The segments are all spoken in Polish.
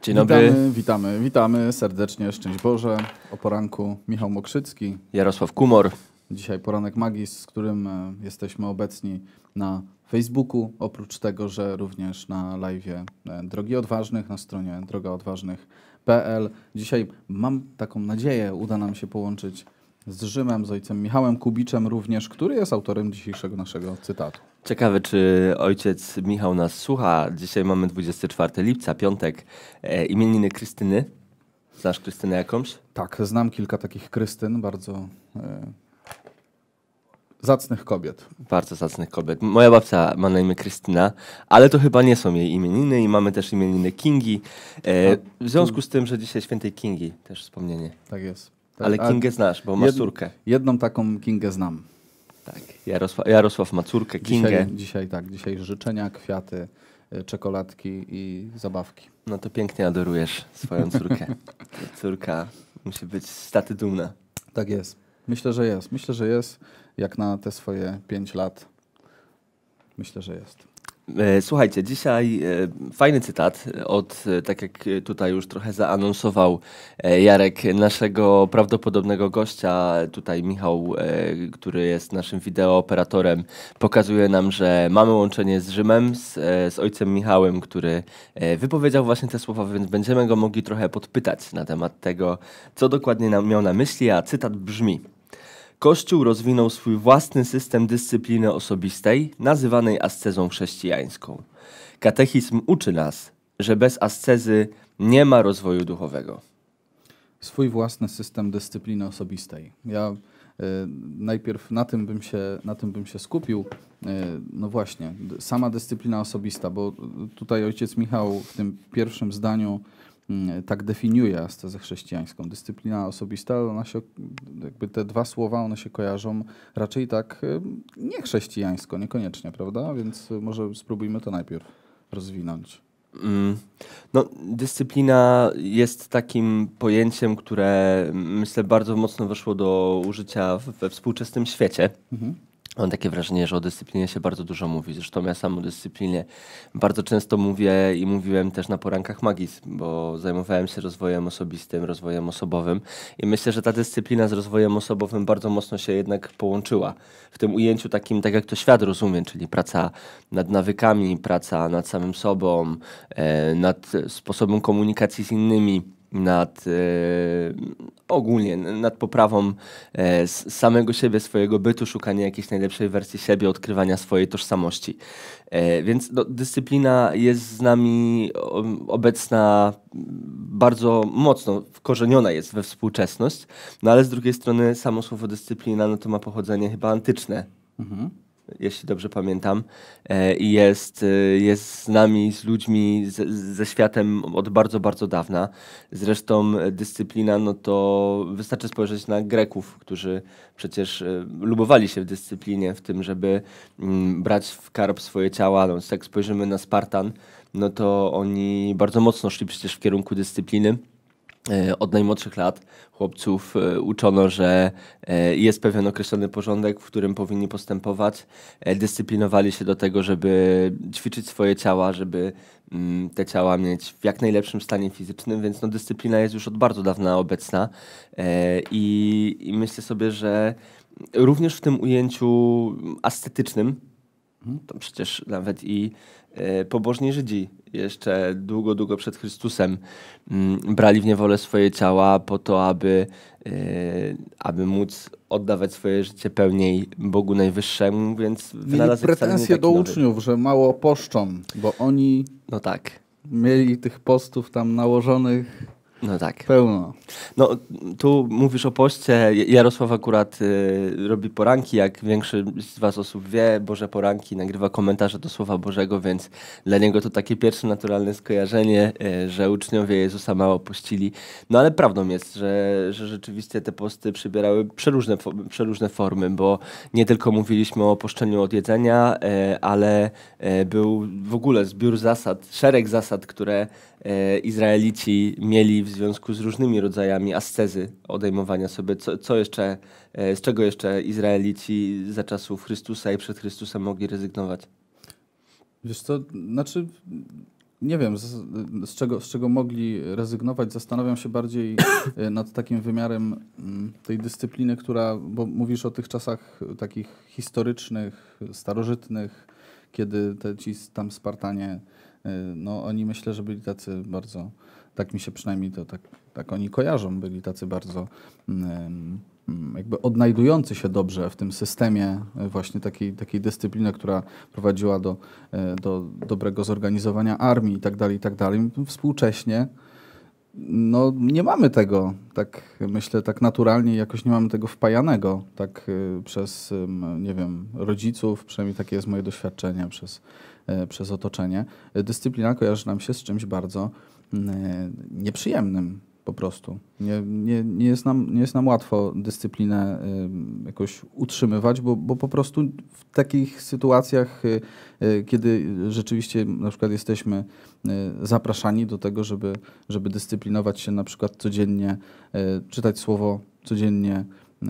Dzień dobry. Witamy serdecznie, szczęść Boże. O poranku Michał Mokrzycki. Jarosław Kumor. Dzisiaj poranek Magis, z którym jesteśmy obecni na Facebooku. Oprócz tego, że również na live'ie Drogi Odważnych, na stronie drogaodważnych.pl. Dzisiaj mam taką nadzieję, uda nam się połączyć z Rzymem, z ojcem Michałem Kubiczem również, który jest autorem dzisiejszego naszego cytatu. Ciekawe, czy ojciec Michał nas słucha. Dzisiaj mamy 24 lipca, piątek. Imieniny Krystyny. Znasz Krystynę jakąś? Tak, znam kilka takich Krystyn, bardzo zacnych kobiet. Bardzo zacnych kobiet. Moja babcia ma na imię Krystyna, ale to chyba nie są jej imieniny i mamy też imieniny Kingi. W związku z tym, że dzisiaj świętej Kingi też wspomnienie. Tak jest. Tak, ale Kingę znasz, bo masz córkę. Jedną taką Kingę znam. Tak, Jarosław ma córkę, Kingę. Dzisiaj życzenia, kwiaty, czekoladki i zabawki. No to pięknie adorujesz swoją córkę. Córka musi być z taty dumna. Tak jest. Myślę, że jest. Jak na te swoje 5 lat. Myślę, że jest. Słuchajcie, dzisiaj fajny cytat od, tak jak tutaj już trochę zaanonsował Jarek, naszego prawdopodobnego gościa. Tutaj Michał, który jest naszym wideooperatorem, pokazuje nam, że mamy łączenie z Rzymem, z ojcem Michałem, który wypowiedział właśnie te słowa, więc będziemy go mogli trochę podpytać na temat tego, co dokładnie miał na myśli, a cytat brzmi: Kościół rozwinął swój własny system dyscypliny osobistej, nazywanej ascezą chrześcijańską. Katechizm uczy nas, że bez ascezy nie ma rozwoju duchowego. Swój własny system dyscypliny osobistej. Ja najpierw na tym bym się skupił. No właśnie, sama dyscyplina osobista, bo tutaj ojciec Michał w tym pierwszym zdaniu tak definiuje ascezę chrześcijańską. Dyscyplina osobista, jakby te dwa słowa, one się kojarzą raczej tak niechrześcijańsko, niekoniecznie, prawda? Więc może spróbujmy to najpierw rozwinąć. No, dyscyplina jest takim pojęciem, które myślę bardzo mocno weszło do użycia we współczesnym świecie. Mam takie wrażenie, że o dyscyplinie się bardzo dużo mówi. Zresztą ja sam o dyscyplinie bardzo często mówię i mówiłem też na porankach Magis, bo zajmowałem się rozwojem osobistym, rozwojem osobowym i myślę, że ta dyscyplina z rozwojem osobowym bardzo mocno się jednak połączyła. W tym ujęciu takim, tak jak to świat rozumie, czyli praca nad nawykami, praca nad samym sobą, nad sposobem komunikacji z innymi, ogólnie nad poprawą samego siebie, swojego bytu, szukania jakiejś najlepszej wersji siebie, odkrywania swojej tożsamości. Więc dyscyplina jest z nami obecna bardzo mocno, wkorzeniona jest we współczesność, no ale z drugiej strony samo słowo dyscyplina, no to ma pochodzenie chyba antyczne. Jeśli dobrze pamiętam, i jest z nami, z ludźmi, ze światem od bardzo, bardzo dawna. Zresztą dyscyplina, no to wystarczy spojrzeć na Greków, którzy przecież lubowali się w dyscyplinie, w tym, żeby brać w karb swoje ciała. No, jak spojrzymy na Spartan, no to oni bardzo mocno szli przecież w kierunku dyscypliny. Od najmłodszych lat chłopców uczono, że jest pewien określony porządek, w którym powinni postępować. Dyscyplinowali się do tego, żeby ćwiczyć swoje ciała, żeby te ciała mieć w jak najlepszym stanie fizycznym, więc no, dyscyplina jest już od bardzo dawna obecna i myślę sobie, że również w tym ujęciu ascetycznym, to przecież nawet i pobożni Żydzi jeszcze długo, długo przed Chrystusem brali w niewolę swoje ciała po to, aby móc oddawać swoje życie pełniej Bogu Najwyższemu, więc mieli pretensje do uczniów, że mało poszczą, bo oni no tak. mieli tych postów tam nałożonych no tak. pełno. No, tu mówisz o poście. Jarosław akurat robi poranki, jak większość z was osób wie, Boże Poranki, nagrywa komentarze do Słowa Bożego, więc dla niego to takie pierwsze naturalne skojarzenie, że uczniowie Jezusa mało pościli. No ale prawdą jest, że rzeczywiście te posty przybierały przeróżne formy, bo nie tylko mówiliśmy o poszczeniu od jedzenia, ale był w ogóle zbiór zasad, szereg zasad, które Izraelici mieli w związku z różnymi rodzajami ascezy, odejmowania sobie, z czego jeszcze Izraelici za czasów Chrystusa i przed Chrystusem mogli rezygnować? Wiesz co, znaczy Nie wiem, z czego mogli rezygnować. Zastanawiam się bardziej nad takim wymiarem tej dyscypliny, bo mówisz o tych czasach takich historycznych, starożytnych, kiedy ci tam Spartanie, no oni myślę, że byli tacy bardzo, tak mi się przynajmniej to tak oni kojarzą, byli tacy bardzo jakby odnajdujący się dobrze w tym systemie właśnie takiej dyscypliny, która prowadziła do dobrego zorganizowania armii i tak dalej. Współcześnie no nie mamy tego, tak myślę, tak naturalnie, jakoś nie mamy tego wpajanego, tak przez, nie wiem, rodziców, przynajmniej takie jest moje doświadczenie, przez otoczenie. Dyscyplina kojarzy nam się z czymś bardzo nieprzyjemnym. Po prostu. Nie jest nam łatwo dyscyplinę jakoś utrzymywać, bo po prostu w takich sytuacjach, kiedy rzeczywiście na przykład jesteśmy zapraszani do tego, żeby dyscyplinować się na przykład codziennie, czytać słowo codziennie,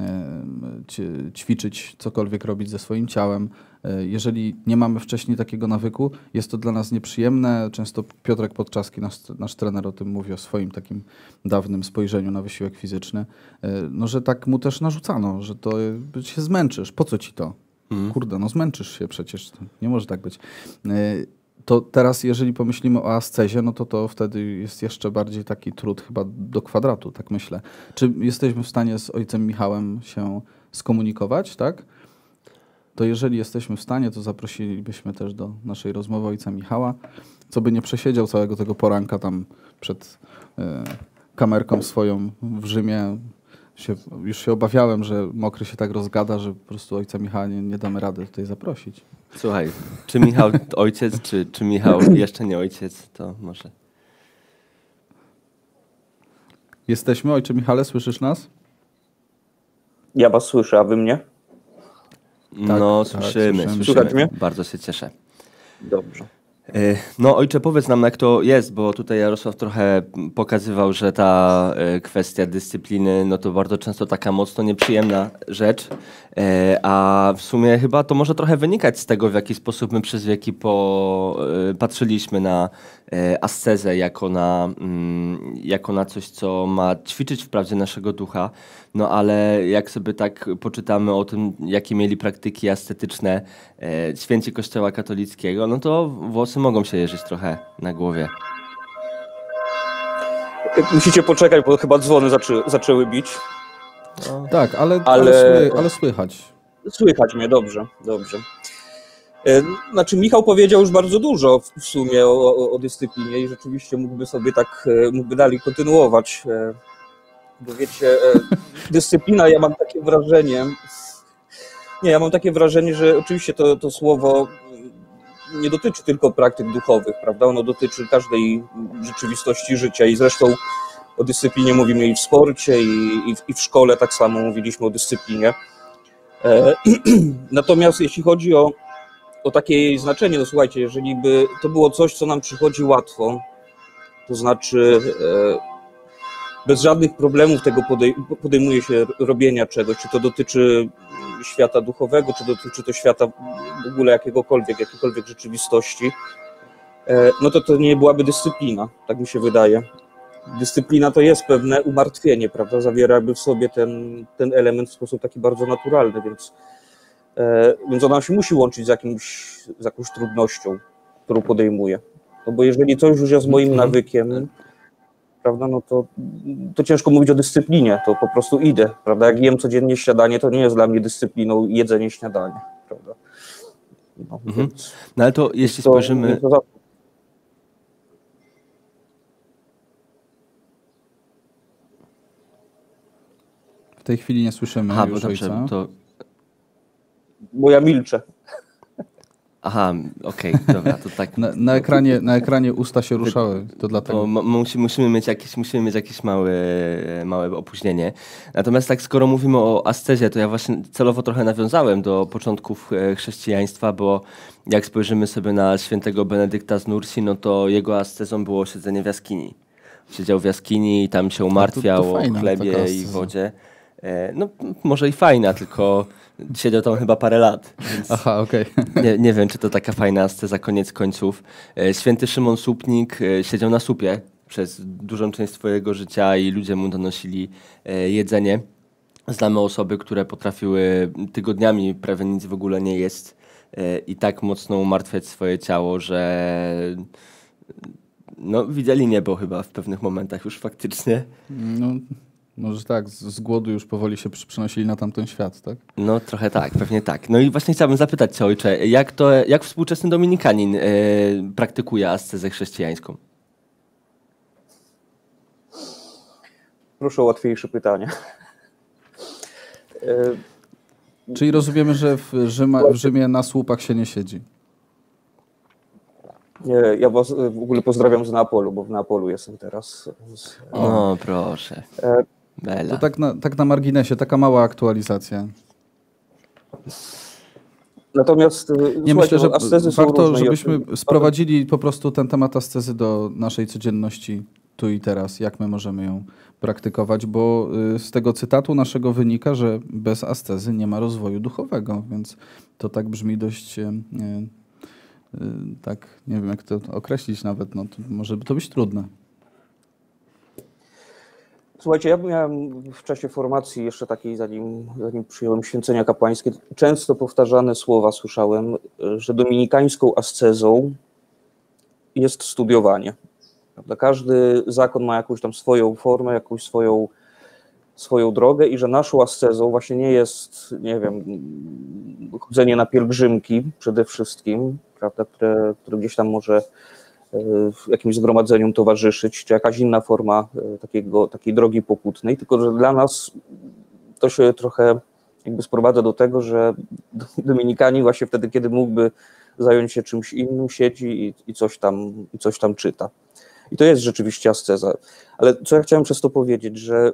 ćwiczyć, cokolwiek robić ze swoim ciałem. Jeżeli nie mamy wcześniej takiego nawyku, jest to dla nas nieprzyjemne. Często Piotrek Podczaski, nasz trener, o tym mówi, o swoim takim dawnym spojrzeniu na wysiłek fizyczny, no, że tak mu też narzucano, że to się zmęczysz. Po co ci to? Kurde, no zmęczysz się przecież. Nie może tak być. To teraz, jeżeli pomyślimy o ascezie, no to wtedy jest jeszcze bardziej taki trud chyba do kwadratu, tak myślę. Czy jesteśmy w stanie z ojcem Michałem się skomunikować, tak? To jeżeli jesteśmy w stanie, to zaprosilibyśmy też do naszej rozmowy ojca Michała, co by nie przesiedział całego tego poranka tam przed kamerką swoją w Rzymie. Już się obawiałem, że Mokry się tak rozgada, że po prostu ojca Michała nie damy rady tutaj zaprosić. Słuchaj, czy Michał ojciec, czy Michał jeszcze nie ojciec, to może... Jesteśmy, ojcze Michale, słyszysz nas? Ja was słyszę, a wy mnie? No, słyszymy. Słychać mnie? Bardzo się cieszę. Dobrze. No ojcze, powiedz nam, jak to jest, bo tutaj Jarosław trochę pokazywał, że ta kwestia dyscypliny, no to bardzo często taka mocno nieprzyjemna rzecz, a w sumie chyba to może trochę wynikać z tego, w jaki sposób my przez wieki patrzyliśmy na ascezę jako na coś, co ma ćwiczyć wprawdzie naszego ducha, no ale jak sobie tak poczytamy o tym, jakie mieli praktyki ascetyczne święci Kościoła katolickiego, no to włosy mogą się jeżyć trochę na głowie. Musicie poczekać, bo chyba dzwony zaczęły bić. No. Tak, ale słychać. Słychać mnie, dobrze. Znaczy Michał powiedział już bardzo dużo w sumie o dyscyplinie i rzeczywiście mógłby dalej kontynuować. Bo wiecie, dyscyplina, ja mam takie wrażenie, że oczywiście to słowo nie dotyczy tylko praktyk duchowych, prawda? Ono dotyczy każdej rzeczywistości życia i zresztą o dyscyplinie mówimy i w sporcie, i w szkole tak samo mówiliśmy o dyscyplinie. Natomiast jeśli chodzi o takie jej znaczenie, no słuchajcie, jeżeli by to było coś, co nam przychodzi łatwo, to znaczy bez żadnych problemów tego podejmuje się robienia czegoś, czy to dotyczy świata duchowego, czy dotyczy to świata w ogóle jakiejkolwiek rzeczywistości, no to nie byłaby dyscyplina, tak mi się wydaje. Dyscyplina to jest pewne umartwienie, prawda, zawieraby w sobie ten element w sposób taki bardzo naturalny, więc ona się musi łączyć z jakąś trudnością, którą podejmuje. No bo jeżeli coś już jest moim nawykiem, prawda, no to ciężko mówić o dyscyplinie, to po prostu idę, prawda, jak jem codziennie śniadanie, to nie jest dla mnie dyscypliną jedzenie śniadania, prawda. No, no ale to jeśli spojrzymy... W tej chwili nie słyszymy już ojca. Bo ja milczę. Aha, okej, dobra, to tak. Na ekranie usta się ruszały, to dlatego. Musimy mieć jakieś małe opóźnienie. Natomiast tak, skoro mówimy o ascezie, to ja właśnie celowo trochę nawiązałem do początków chrześcijaństwa, bo jak spojrzymy sobie na świętego Benedykta z Nursi, no to jego ascezą było siedzenie w jaskini. Siedział w jaskini i tam się umartwiał o chlebie i wodzie. No może i fajna, tylko Siedział tam chyba parę lat. Więc Aha, okej. nie wiem, czy to taka fajna asceza koniec końców. Święty Szymon Słupnik siedział na słupie przez dużą część swojego życia i ludzie mu donosili jedzenie. Znamy osoby, które potrafiły tygodniami prawie nic w ogóle nie jeść i tak mocno umartwiać swoje ciało, że no, widzieli niebo chyba w pewnych momentach już faktycznie. No, może tak, z głodu już powoli się przenosili na tamten świat, tak? No trochę tak, pewnie tak. No i właśnie chciałbym zapytać cię, ojcze, jak współczesny dominikanin praktykuje ascezę chrześcijańską? Proszę o łatwiejsze pytanie. Czyli rozumiemy, że w Rzymie na słupach się nie siedzi. Ja was w ogóle pozdrawiam z Neapolu, bo w Neapolu jestem teraz. O, proszę. Bela. To tak na marginesie, taka mała aktualizacja. Natomiast Nie, myślę, że ascezy są warto, różne. żebyśmy sprowadzili po prostu ten temat ascezy do naszej codzienności tu i teraz, jak my możemy ją praktykować, bo z tego cytatu naszego wynika, że bez ascezy nie ma rozwoju duchowego, więc to tak brzmi dość, tak nie wiem jak to określić nawet, no to może by to być trudne. Słuchajcie, ja miałem w czasie formacji jeszcze takiej, zanim przyjąłem święcenia kapłańskie, często powtarzane słowa słyszałem, że dominikańską ascezą jest studiowanie. Prawda? Każdy zakon ma jakąś tam swoją formę, jakąś swoją drogę i że naszą ascezą właśnie nie jest, nie wiem, chodzenie na pielgrzymki przede wszystkim, prawda, które gdzieś tam może w jakimś zgromadzeniom towarzyszyć, czy jakaś inna forma takiej drogi pokutnej, tylko że dla nas to się trochę jakby sprowadza do tego, że dominikanin właśnie wtedy, kiedy mógłby zająć się czymś innym, siedzi i coś tam czyta. I to jest rzeczywiście asceza. Ale co ja chciałem przez to powiedzieć, że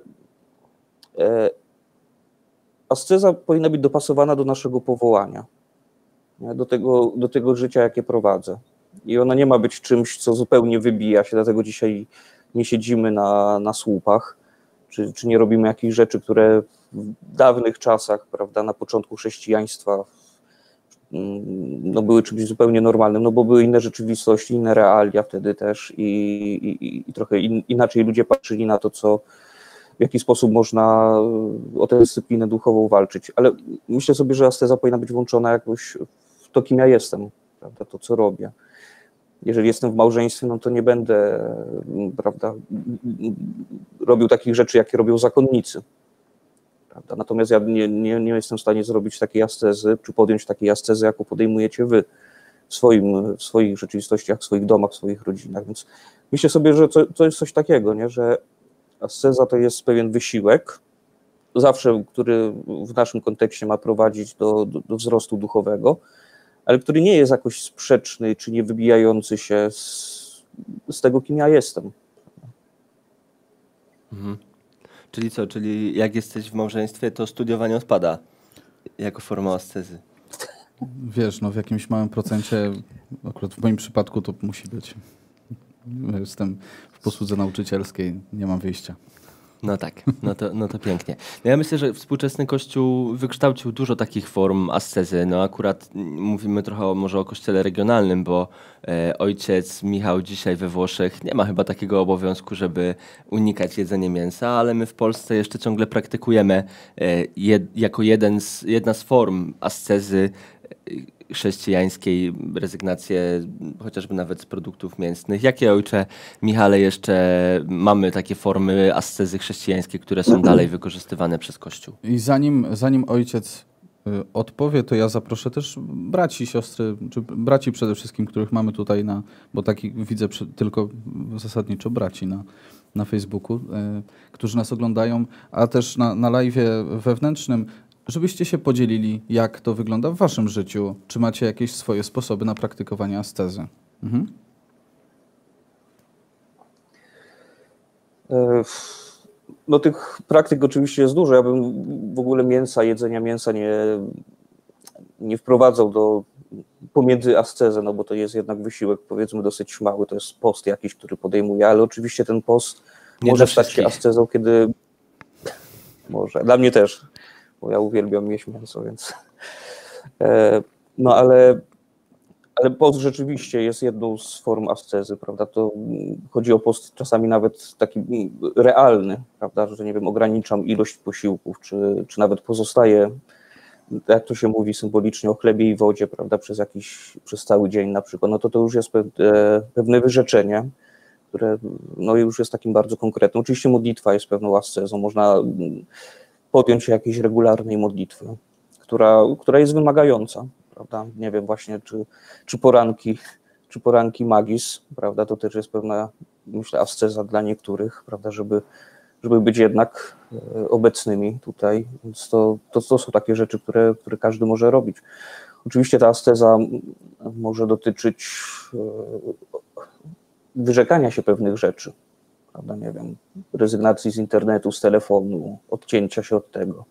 asceza powinna być dopasowana do naszego powołania, nie? Do tego życia, jakie prowadzę. I ona nie ma być czymś, co zupełnie wybija się, dlatego dzisiaj nie siedzimy na słupach, czy nie robimy jakichś rzeczy, które w dawnych czasach, prawda, na początku chrześcijaństwa no, były czymś zupełnie normalnym, no bo były inne rzeczywistości, inne realia wtedy też i trochę inaczej ludzie patrzyli na to, w jaki sposób można o tę dyscyplinę duchową walczyć. Ale myślę sobie, że asceza powinna być włączona jakoś w to, kim ja jestem, prawda, to, co robię. Jeżeli jestem w małżeństwie, no to nie będę, prawda, robił takich rzeczy, jakie robią zakonnicy. Prawda? Natomiast ja nie jestem w stanie zrobić takiej ascezy, czy podjąć takiej ascezy, jaką podejmujecie wy w swoich rzeczywistościach, w swoich domach, w swoich rodzinach. Więc myślę sobie, że to jest coś takiego, nie? Że asceza to jest pewien wysiłek, zawsze, który w naszym kontekście ma prowadzić do wzrostu duchowego, ale który nie jest jakoś sprzeczny, czy nie wybijający się z tego, kim ja jestem. Mhm. Czyli co? Czyli jak jesteś w małżeństwie, to studiowanie odpada jako forma ascezy. Wiesz, no w jakimś małym procencie, akurat w moim przypadku to musi być. Jestem w posłudze nauczycielskiej, nie mam wyjścia. No tak, no to pięknie. No ja myślę, że współczesny Kościół wykształcił dużo takich form ascezy. No akurat mówimy trochę może o kościele regionalnym, bo ojciec Michał dzisiaj we Włoszech nie ma chyba takiego obowiązku, żeby unikać jedzenia mięsa, ale my w Polsce jeszcze ciągle praktykujemy jako jedna z form ascezy chrześcijańskiej rezygnację chociażby nawet z produktów mięsnych. Jakie, ojcze Michale, jeszcze mamy takie formy ascezy chrześcijańskiej, które są dalej wykorzystywane przez Kościół? I zanim ojciec odpowie, to ja zaproszę też braci, siostry, czy braci przede wszystkim, których mamy tutaj bo takich widzę tylko zasadniczo braci na Facebooku, którzy nas oglądają, a też na live'ie wewnętrznym, żebyście się podzielili, jak to wygląda w waszym życiu. Czy macie jakieś swoje sposoby na praktykowanie ascezy? Mhm. No tych praktyk oczywiście jest dużo. Ja bym w ogóle jedzenia mięsa nie wprowadzał pomiędzy ascezę, no bo to jest jednak wysiłek, powiedzmy, dosyć mały. To jest post jakiś, który podejmuję, ale oczywiście ten post może stać się ascezą, kiedy... Może. Dla mnie też. bo ja uwielbiam jeść mięso, więc... No ale post rzeczywiście jest jedną z form ascezy, prawda? To chodzi o post czasami nawet taki realny, prawda? Że nie wiem, ograniczam ilość posiłków, czy nawet pozostaję, jak to się mówi symbolicznie, o chlebie i wodzie, prawda? Przez cały dzień na przykład. No to już jest pewne wyrzeczenie, które no już jest takim bardzo konkretnym. Oczywiście modlitwa jest pewną ascezą, można podjąć się jakiejś regularnej modlitwy, która jest wymagająca, prawda? Nie wiem właśnie, czy poranki magis, prawda? To też jest pewna, myślę, asceza dla niektórych, prawda? Żeby być jednak obecnymi tutaj. Więc to są takie rzeczy, które każdy może robić. Oczywiście ta asceza może dotyczyć wyrzekania się pewnych rzeczy, prawda? Nie wiem, rezygnacji z internetu, z telefonu, odcięcia się od tego.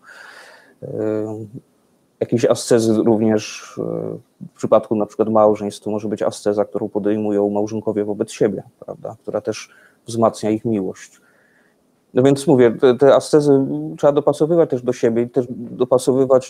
Jakieś ascezy również w przypadku na przykład małżeństw, to może być asceza, którą podejmują małżonkowie wobec siebie, prawda? Która też wzmacnia ich miłość. No więc mówię, te ascezy trzeba dopasowywać też do siebie i też dopasowywać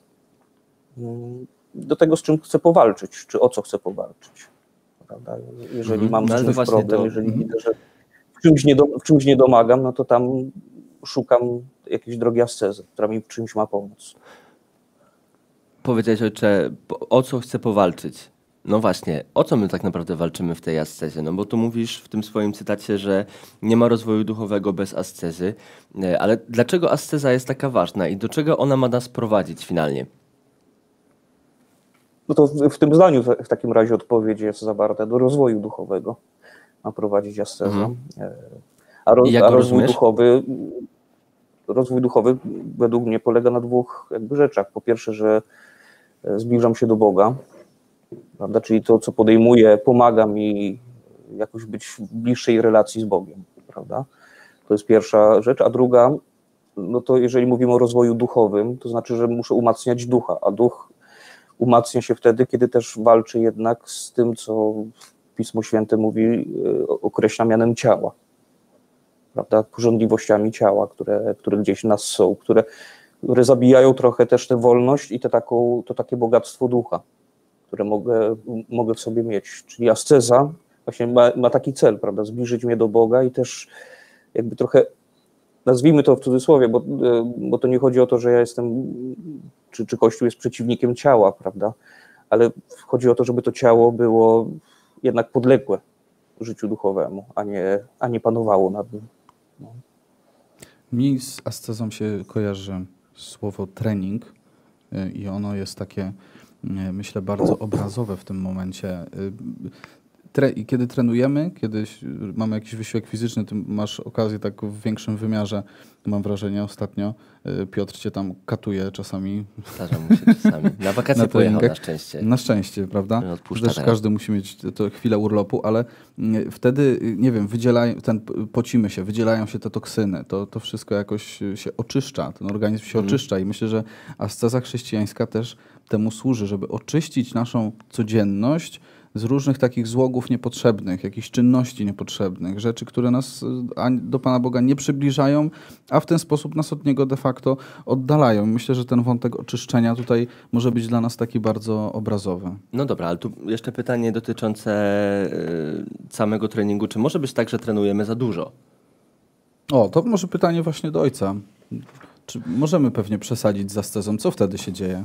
do tego, z czym chcę powalczyć, czy o co chcę powalczyć, prawda? Jeżeli mam z czymś problem, jeżeli widzę, że w czymś nie domagam, no to tam szukam jakiejś drogi ascezy, która mi w czymś ma pomóc. Powiedziałeś, ojcze, o co chcę powalczyć? No właśnie, o co my tak naprawdę walczymy w tej ascezie? No bo tu mówisz w tym swoim cytacie, że nie ma rozwoju duchowego bez ascezy, ale dlaczego asceza jest taka ważna i do czego ona ma nas prowadzić finalnie? No to w tym zdaniu w takim razie odpowiedź jest zawarta: do rozwoju duchowego ma prowadzić asceza. A rozwój duchowy według mnie polega na dwóch jakby rzeczach. Po pierwsze, że zbliżam się do Boga, prawda? Czyli to, co podejmuję, pomaga mi jakoś być w bliższej relacji z Bogiem, prawda? To jest pierwsza rzecz. A druga, no to jeżeli mówimy o rozwoju duchowym, to znaczy, że muszę umacniać ducha, a duch umacnia się wtedy, kiedy też walczy jednak z tym, co Pismo Święte mówi, określa mianem ciała, prawda? Pożądliwościami ciała, które gdzieś w nas są, które zabijają trochę też tę wolność i to takie bogactwo ducha, które mogę w sobie mieć. Czyli asceza właśnie ma taki cel, prawda? Zbliżyć mnie do Boga i też jakby trochę, nazwijmy to w cudzysłowie, bo to nie chodzi o to, że ja jestem, czy Kościół jest przeciwnikiem ciała, prawda? Ale chodzi o to, żeby to ciało było jednak podległe życiu duchowemu, a nie panowało nad nim. No. Mi z ascezą się kojarzy słowo trening i ono jest takie, myślę, bardzo obrazowe w tym momencie. I kiedy trenujemy, kiedy mamy jakiś wysiłek fizyczny, ty masz okazję tak w większym wymiarze, mam wrażenie ostatnio, Piotr cię tam katuje czasami. Zdarza mu się czasami. Na wakacje pojechał na szczęście. Na szczęście, prawda? Też każdy musi mieć to chwilę urlopu, ale wtedy, nie wiem, pocimy się, wydzielają się te toksyny, to wszystko jakoś się oczyszcza, ten organizm się oczyszcza i myślę, że asceza chrześcijańska też temu służy, żeby oczyścić naszą codzienność z różnych takich złogów niepotrzebnych, jakichś czynności niepotrzebnych, rzeczy, które nas do Pana Boga nie przybliżają, a w ten sposób nas od Niego de facto oddalają. Myślę, że ten wątek oczyszczenia tutaj może być dla nas taki bardzo obrazowy. No dobra, ale tu jeszcze pytanie dotyczące samego treningu. Czy może być tak, że trenujemy za dużo? O, to może pytanie właśnie do ojca. Czy możemy pewnie przesadzić z ascezą? Co wtedy się dzieje?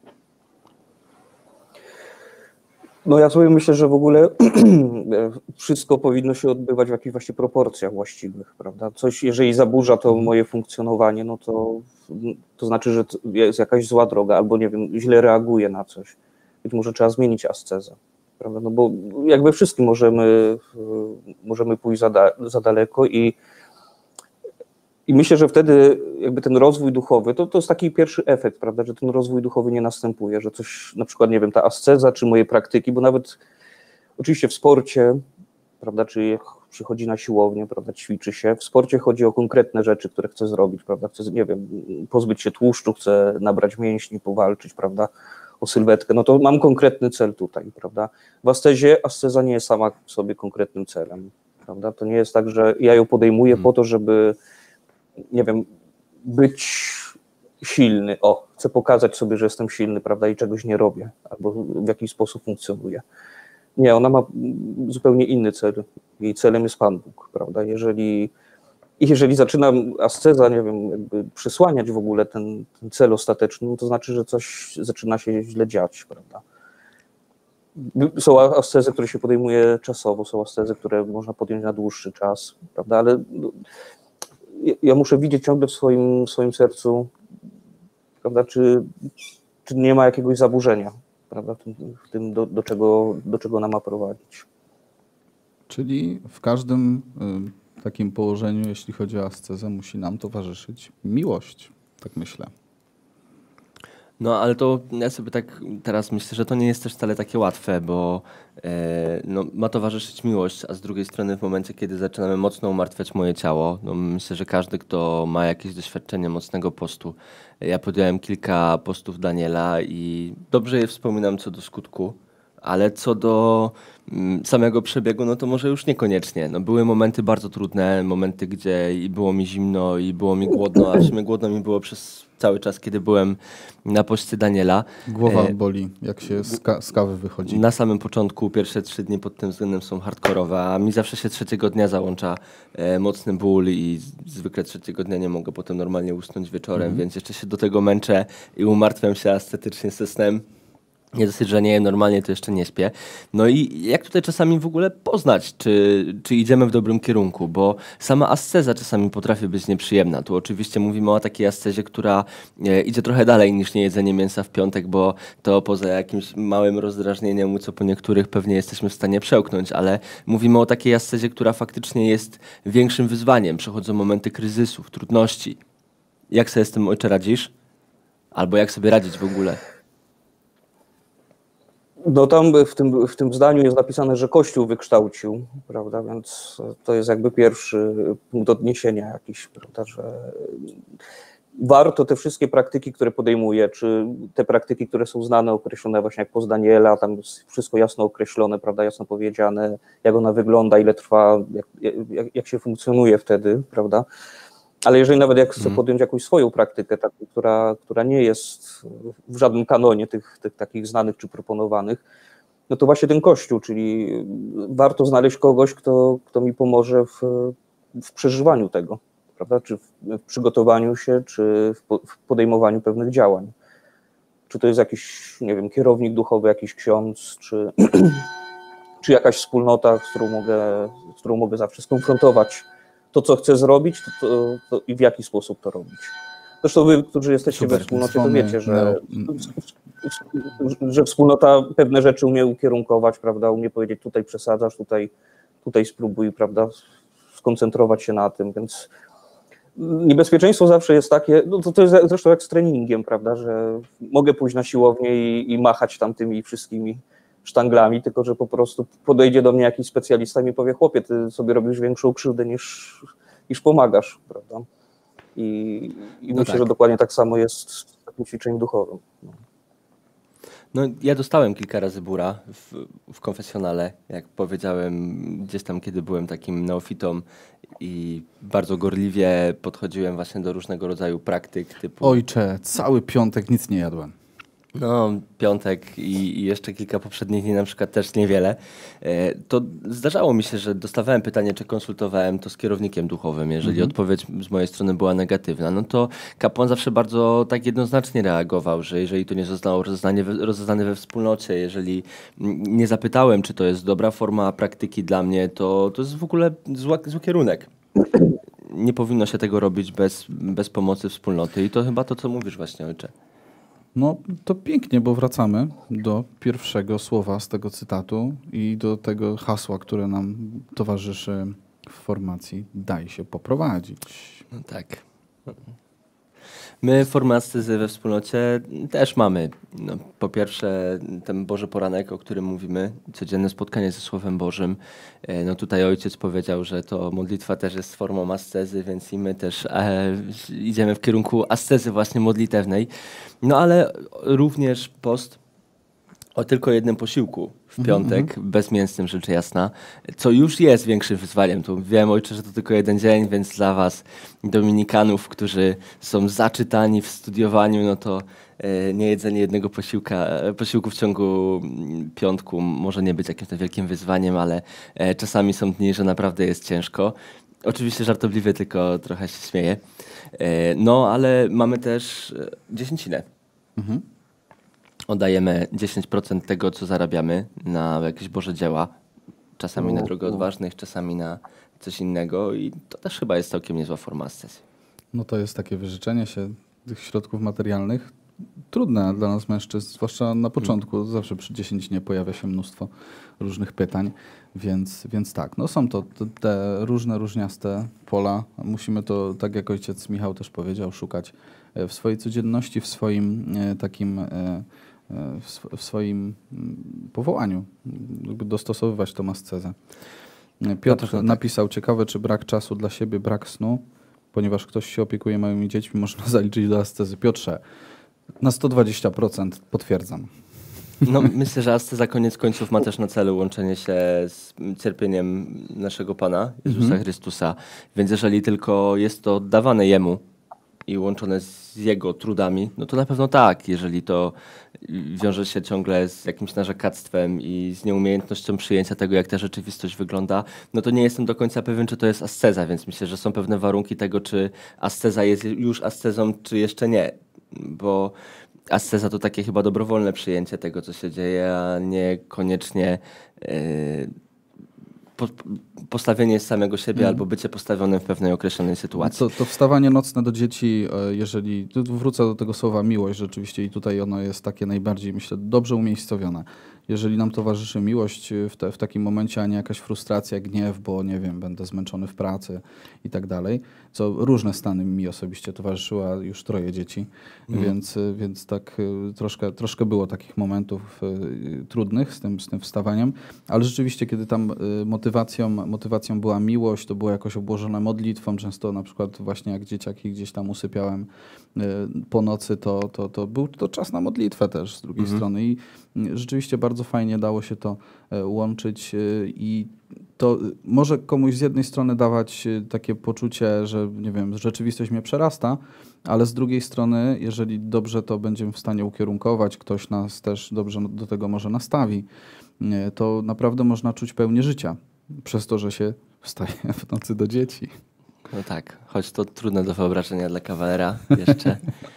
No ja sobie myślę, że w ogóle wszystko powinno się odbywać w jakichś właśnie proporcjach właściwych, prawda? Coś, jeżeli zaburza to moje funkcjonowanie, no to znaczy, że jest jakaś zła droga, albo nie wiem, źle reaguję na coś. Być może trzeba zmienić ascezę, prawda? No bo jak we wszystkim możemy pójść za daleko i myślę, że wtedy jakby ten rozwój duchowy, to jest taki pierwszy efekt, prawda, że ten rozwój duchowy nie następuje, że coś, na przykład, nie wiem, ta asceza, czy moje praktyki, bo nawet oczywiście w sporcie, prawda, czy jak przychodzi na siłownię, prawda, ćwiczy się, w sporcie chodzi o konkretne rzeczy, które chcę zrobić, prawda, chcę, nie wiem, pozbyć się tłuszczu, chcę nabrać mięśni, powalczyć, prawda, o sylwetkę, no to mam konkretny cel tutaj, prawda. W ascezie asceza nie jest sama w sobie konkretnym celem, prawda, to nie jest tak, że ja ją podejmuję po to, żeby, nie wiem, być silny, chcę pokazać sobie, że jestem silny, prawda, i czegoś nie robię, albo w jakiś sposób funkcjonuję. Nie, ona ma zupełnie inny cel. Jej celem jest Pan Bóg, prawda? Jeżeli zaczyna asceza, nie wiem, jakby przysłaniać w ogóle ten cel ostateczny, no to znaczy, że coś zaczyna się źle dziać, prawda? Są ascezy, które się podejmuje czasowo, są ascezy, które można podjąć na dłuższy czas, prawda? Ale ja muszę widzieć ciągle w swoim sercu, prawda, czy nie ma jakiegoś zaburzenia, prawda, w tym do czego ona ma prowadzić. Czyli w każdym takim położeniu, jeśli chodzi o ascezę, musi nam towarzyszyć miłość, tak myślę. No, ale to ja sobie tak teraz myślę, że to nie jest też wcale takie łatwe, bo no, ma towarzyszyć miłość, a z drugiej strony w momencie, kiedy zaczynamy mocno umartwiać moje ciało, no myślę, że każdy, kto ma jakieś doświadczenie mocnego postu, ja podjąłem kilka postów Daniela i dobrze je wspominam co do skutku, ale co do samego przebiegu, no to może już niekoniecznie. No, były momenty bardzo trudne, momenty, gdzie i było mi zimno, i było mi głodno, a w sumie głodno mi było przez cały czas, kiedy byłem na poście Daniela. Głowa boli, jak się z kawy wychodzi. Na samym początku pierwsze 3 dni pod tym względem są hardkorowe, a mi zawsze się 3. dnia załącza mocny ból i zwykle 3. dnia nie mogę potem normalnie usnąć wieczorem, więc jeszcze się do tego męczę i umartwiam się ascetycznie ze snem. Nie dosyć, że nie jem normalnie, to jeszcze nie śpię. No i jak tutaj czasami w ogóle poznać, czy idziemy w dobrym kierunku, bo sama asceza czasami potrafi być nieprzyjemna. Tu oczywiście mówimy o takiej ascezie, która idzie trochę dalej niż niejedzenie mięsa w piątek, bo to poza jakimś małym rozdrażnieniem, co po niektórych pewnie jesteśmy w stanie przełknąć, ale mówimy o takiej ascezie, która faktycznie jest większym wyzwaniem. Przechodzą momenty kryzysów, trudności. Jak sobie z tym, ojcze, radzisz? Albo jak sobie radzić w ogóle? No tam w tym zdaniu jest napisane, że Kościół wykształcił, prawda, więc to jest jakby pierwszy punkt odniesienia jakiś, prawda, że warto te wszystkie praktyki, które podejmuje, czy te praktyki, które są znane, określone właśnie jak post Daniela, tam jest wszystko jasno określone, prawda, jasno powiedziane, jak ona wygląda, ile trwa, jak się funkcjonuje wtedy, prawda. Ale jeżeli nawet jak chcę podjąć jakąś swoją praktykę, taką, która nie jest w żadnym kanonie tych takich znanych czy proponowanych, no to właśnie ten Kościół, czyli warto znaleźć kogoś, kto mi pomoże w przeżywaniu tego, prawda? Czy w przygotowaniu się, czy w podejmowaniu pewnych działań. Czy to jest jakiś, nie wiem, kierownik duchowy, jakiś ksiądz, czy jakaś wspólnota, z którą mogę zawsze skonfrontować to, co chcę zrobić, to i w jaki sposób to robić. Zresztą wy, którzy jesteście we wspólnocie, to wiecie, że wspólnota pewne rzeczy umie ukierunkować, prawda, umie powiedzieć, tutaj przesadzasz, tutaj spróbuj, prawda, skoncentrować się na tym, więc niebezpieczeństwo zawsze jest takie, no to jest zresztą jak z treningiem, prawda, że mogę pójść na siłownię i machać tam tymi wszystkimi sztanglami, tylko że po prostu podejdzie do mnie jakiś specjalista i mi powie, chłopie, ty sobie robisz większą krzywdę niż pomagasz, prawda? I no myślę, że dokładnie tak samo jest z takim ćwiczeniem duchowym. No, ja dostałem kilka razy bura w konfesjonale, jak powiedziałem, gdzieś tam, kiedy byłem takim neofitą i bardzo gorliwie podchodziłem właśnie do różnego rodzaju praktyk typu... Ojcze, cały piątek nic nie jadłem. No, piątek i jeszcze kilka poprzednich dni na przykład też niewiele. To zdarzało mi się, że dostawałem pytanie, czy konsultowałem to z kierownikiem duchowym. Jeżeli odpowiedź z mojej strony była negatywna, no to kapłan zawsze bardzo tak jednoznacznie reagował, że jeżeli to nie zostało rozeznane we wspólnocie, jeżeli nie zapytałem, czy to jest dobra forma praktyki dla mnie, to jest w ogóle zły kierunek. Nie powinno się tego robić bez pomocy wspólnoty i to chyba to, co mówisz właśnie, ojcze. No to pięknie, bo wracamy do pierwszego słowa z tego cytatu i do tego hasła, które nam towarzyszy w formacji daj się poprowadzić. No tak. My formę ascezy we wspólnocie też mamy. No, po pierwsze ten Boży Poranek, o którym mówimy, codzienne spotkanie ze Słowem Bożym. No tutaj ojciec powiedział, że to modlitwa też jest formą ascezy, więc i my też idziemy w kierunku ascezy właśnie modlitewnej. No ale również post O tylko jednym posiłku w piątek, bezmięsnym rzecz jasna, co już jest większym wyzwaniem. Tu wiem, ojcze, że to tylko jeden dzień, więc dla was, dominikanów, którzy są zaczytani w studiowaniu, no to niejedzenie jednego posiłku w ciągu piątku może nie być jakimś wielkim wyzwaniem, ale czasami są dni, że naprawdę jest ciężko. Oczywiście żartobliwie, tylko trochę się śmieję. No, ale mamy też dziesięcinę. Oddajemy 10% tego, co zarabiamy na jakieś Boże dzieła. Czasami na drogę odważnych, czasami na coś innego i to też chyba jest całkiem niezła forma ascezji. No to jest takie wyrzeczenie się tych środków materialnych. Trudne dla nas mężczyzn, zwłaszcza na początku. Zawsze przy 10 nie pojawia się mnóstwo różnych pytań, więc tak, no są to te różniaste pola. Musimy to, tak jak ojciec Michał też powiedział, szukać w swojej codzienności, w swoim takim w swoim powołaniu, jakby dostosowywać tą ascezę. Piotr napisał, ciekawe, czy brak czasu dla siebie, brak snu, ponieważ ktoś się opiekuje małymi dziećmi, można zaliczyć do ascezy. Piotrze, na 120% potwierdzam. No, myślę, że asceza koniec końców ma też na celu łączenie się z cierpieniem naszego Pana, Jezusa Chrystusa. Więc jeżeli tylko jest to dawane Jemu i łączone z Jego trudami, no to na pewno tak. Jeżeli to wiąże się ciągle z jakimś narzekactwem i z nieumiejętnością przyjęcia tego, jak ta rzeczywistość wygląda, no to nie jestem do końca pewien, czy to jest asceza, więc myślę, że są pewne warunki tego, czy asceza jest już ascezą, czy jeszcze nie. Bo asceza to takie chyba dobrowolne przyjęcie tego, co się dzieje, a niekoniecznie postawienie samego siebie albo bycie postawionym w pewnej określonej sytuacji. To wstawanie nocne do dzieci, jeżeli wrócę do tego słowa miłość rzeczywiście i tutaj ono jest takie najbardziej, myślę, dobrze umiejscowione. Jeżeli nam towarzyszy miłość w takim momencie, a nie jakaś frustracja, gniew, bo nie wiem, będę zmęczony w pracy i tak dalej, co różne stany mi osobiście towarzyszyły, a już 3 dzieci, więc tak troszkę było takich momentów trudnych z tym wstawaniem, ale rzeczywiście, kiedy tam motywacją była miłość, to było jakoś obłożone modlitwą, często na przykład właśnie jak dzieciaki gdzieś tam usypiałem po nocy, to był to czas na modlitwę też z drugiej strony i rzeczywiście bardzo fajnie dało się to łączyć i to może komuś z jednej strony dawać takie poczucie, że nie wiem, rzeczywistość mnie przerasta, ale z drugiej strony, jeżeli dobrze to będziemy w stanie ukierunkować, ktoś nas też dobrze do tego może nastawi, to naprawdę można czuć pełnię życia przez to, że się wstaje w nocy do dzieci. No tak, choć to trudne do wyobrażenia dla kawalera jeszcze.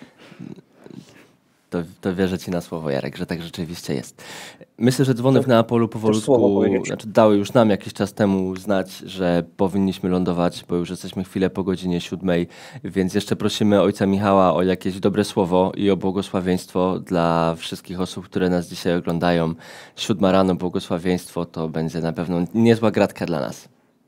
To wierzę ci na słowo, Jarek, że tak rzeczywiście jest. Myślę, że dzwony w Neapolu powolutku dały już nam jakiś czas temu znać, że powinniśmy lądować, bo już jesteśmy chwilę po godzinie 7, więc jeszcze prosimy ojca Michała o jakieś dobre słowo i o błogosławieństwo dla wszystkich osób, które nas dzisiaj oglądają. 7 rano błogosławieństwo to będzie na pewno niezła gratka dla nas.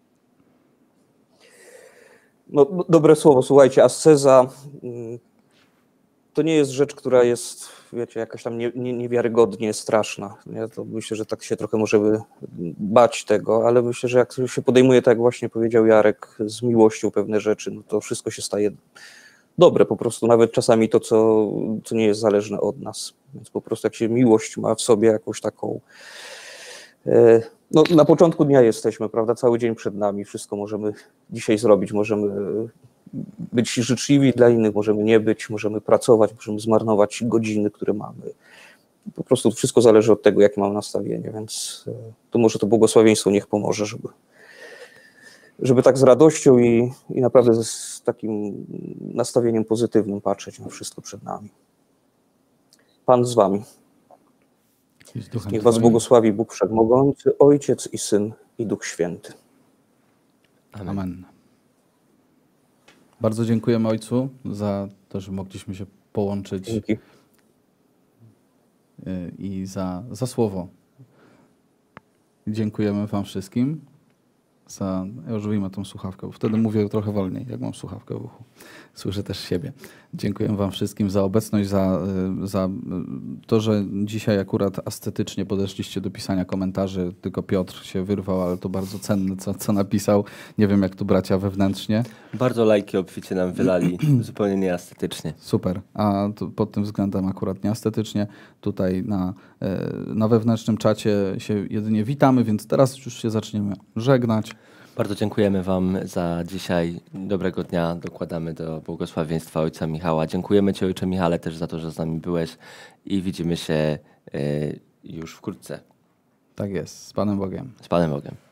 No, dobre słowo, słuchajcie, asceza to nie jest rzecz, która jest, wiecie, jakaś tam niewiarygodnie straszna. Ja to myślę, że tak się trochę możemy bać tego, ale myślę, że jak się podejmuje, tak jak właśnie powiedział Jarek, z miłością pewne rzeczy, no to wszystko się staje dobre po prostu, nawet czasami to, co nie jest zależne od nas. Więc po prostu jak się miłość ma w sobie jakąś taką... No, na początku dnia jesteśmy, prawda? Cały dzień przed nami, wszystko możemy dzisiaj zrobić, możemy być życzliwi dla innych, możemy nie być, możemy pracować, możemy zmarnować godziny, które mamy. Po prostu wszystko zależy od tego, jakie mamy nastawienie, więc to może to błogosławieństwo niech pomoże, żeby tak z radością i naprawdę z takim nastawieniem pozytywnym patrzeć na wszystko przed nami. Pan z wami. Niech was błogosławi Bóg Wszechmogący, Ojciec i Syn i Duch Święty. Amen. Bardzo dziękujemy Ojcu za to, że mogliśmy się połączyć. Dzięki. I za słowo. Dziękujemy wam wszystkim. Ja już wyjmę tą słuchawkę, bo wtedy mówię trochę wolniej, jak mam słuchawkę w uchu. Słyszę też siebie. Dziękuję wam wszystkim za obecność, za to, że dzisiaj akurat estetycznie podeszliście do pisania komentarzy. Tylko Piotr się wyrwał, ale to bardzo cenne, co napisał. Nie wiem, jak tu bracia wewnętrznie. Bardzo lajki obficie nam wylali, zupełnie nieestetycznie. Super, a pod tym względem akurat nieestetycznie. Tutaj na wewnętrznym czacie się jedynie witamy, więc teraz już się zaczniemy żegnać. Bardzo dziękujemy wam za dzisiaj. Dobrego dnia. Dokładamy do błogosławieństwa Ojca Michała. Dziękujemy ci, Ojcze Michale, też za to, że z nami byłeś i widzimy się już wkrótce. Tak jest, z Panem Bogiem. Z Panem Bogiem.